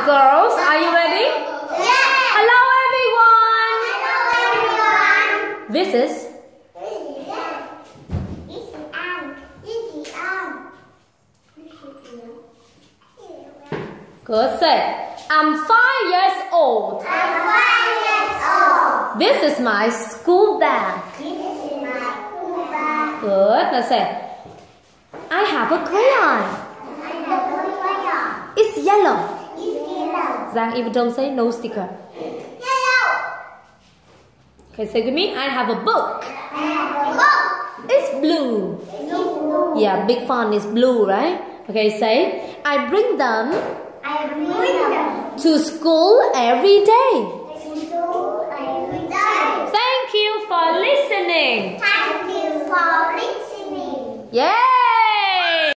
Now, girls, are you ready? Yes. Hello, everyone. Hello, everyone. This is good. Say, I'm 5 years old. I'm 5 years old. This is my school bag. This is my school bag. Good. Now say, I have a crayon. I have a crayon. It's yellow. It's yellow. Giang, if you don't say, no sticker. Yellow. Okay, say with me, I have a book. I have a book. It's blue. It's blue. Yeah, big font is blue, right? Okay, say, I bring them I bring them to school every day. to school every day. Thank you for listening. Thank you for listening. Yeah.